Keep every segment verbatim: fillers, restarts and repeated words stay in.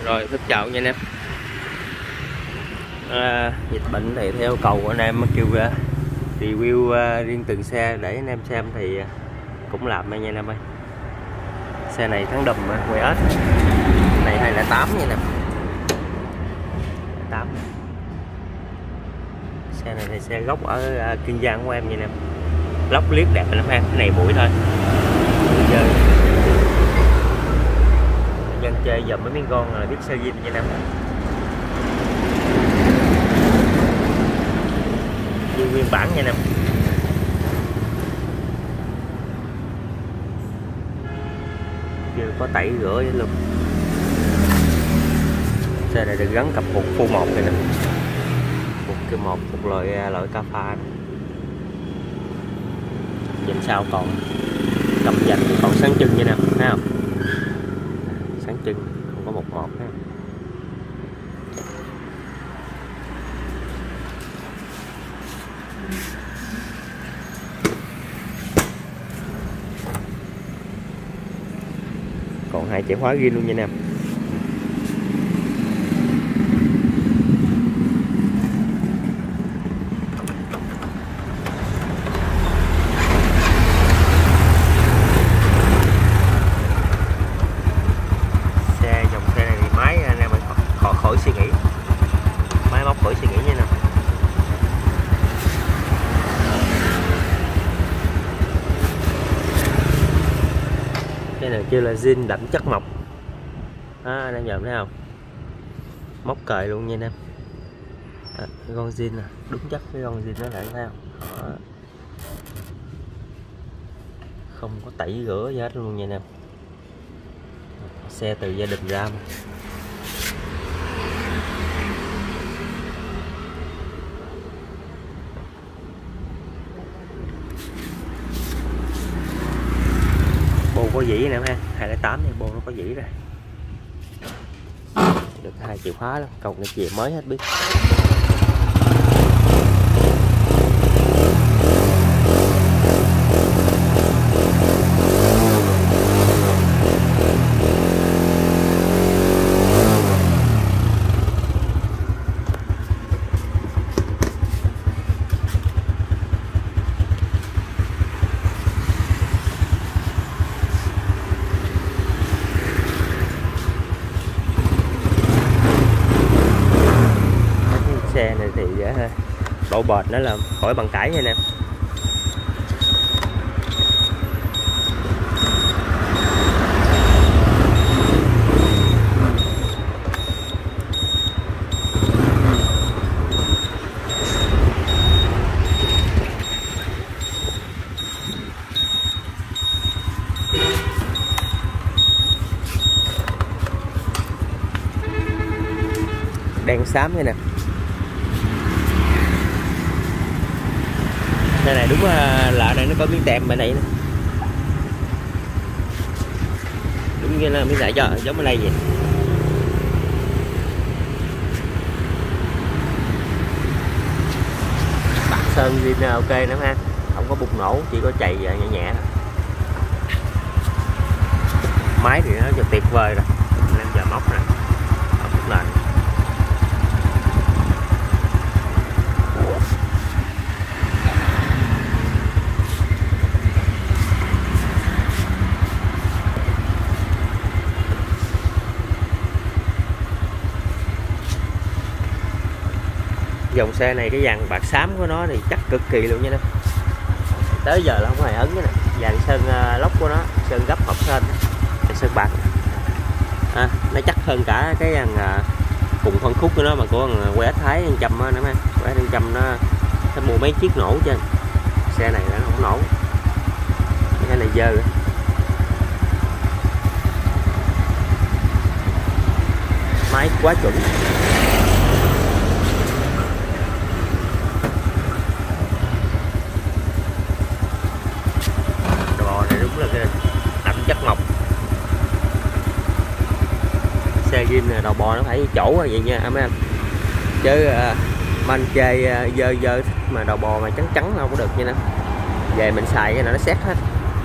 Rồi, thích chào nha anh em. À, dịch bệnh thì theo cầu của anh em kêu ra review uh, riêng từng xe để anh em xem thì cũng làm nha anh em ơi. Xe này thắng đùm quay ếch này hai không tám nha nè, tám. Xe này là xe gốc ở uh, Kiên Giang của em nha nè, lóc liếc đẹp lắm ha, cái này bụi thôi. Giờ dân chơi dầm mấy miếng con là biết xe zin nha nè. Như nguyên bản nha nè. Chưa có tẩy rửa luôn. Xe này được gắn cặp phục full một này nè, một cái một một loại loại ca pha. Dành sau còn cầm dành còn sáng chân như nè, thấy không? Sáng chân không có một một ha. Còn hai chìa khóa riêng luôn nha nè. Xe dòng xe này thì máy anh em khỏi khỏi suy nghĩ, máy móc khỏi suy nghĩ nha nè. Cái này kêu là zin đậm chất mộc à, anh em nhìn thấy không, móc cời luôn nha anh em. À, cái con zin nè, đúng chất cái con zin nó lại, thấy không? Đó. Không có tẩy rửa gì hết luôn nha anh em. Xe từ gia đình ra mà. Bô có dĩ nè ha, hai không tám này bô nó có dĩ rồi. Được hai chìa khóa đó, còn cái chìa mới hết biết. Xe này thì độ bền nó là khỏi bằng cải nha anh em. Đèn xám nha nè. Đây này đúng là đây nó có miếng tem bên này nè. Đúng như là miếng lại cho giống ở đây vậy. Bạc sơn zin ok lắm ha, không có bục nổ, chỉ có chày nhẹ nhẹ thôi. Máy thì nó就tuyệt vời rồi, em giờ móc nè, móc lên. Dòng xe này cái dàn bạc xám của nó thì chắc cực kỳ luôn nha nè. Tới giờ là không hề ấn cái này. Dàn sơn uh, lốc của nó, sơn gấp hộp sơn, sơn bạc à, nó chắc hơn cả cái dàn uh, cùng phân khúc của nó mà của quét Thái một trăm nữa ha. Quét một trăm nó, nó mua mấy chiếc nổ trên. Xe này nó không nổ. Cái này dơ. Máy quá chuẩn. Đậm chất mộc. Xe zin đầu bò nó phải chỗ vậy nha anh em, chứ uh, man chơi uh, dơ dơ mà đầu bò mà trắng trắng đâu có được nha nè. Về mình xài cái này nó xét hết,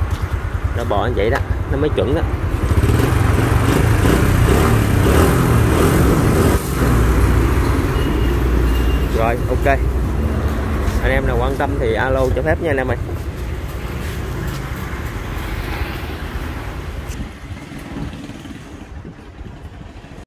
đầu bò như vậy đó nó mới chuẩn đó. Rồi ok, anh em nào quan tâm thì alo cho phép nha anh em ơi.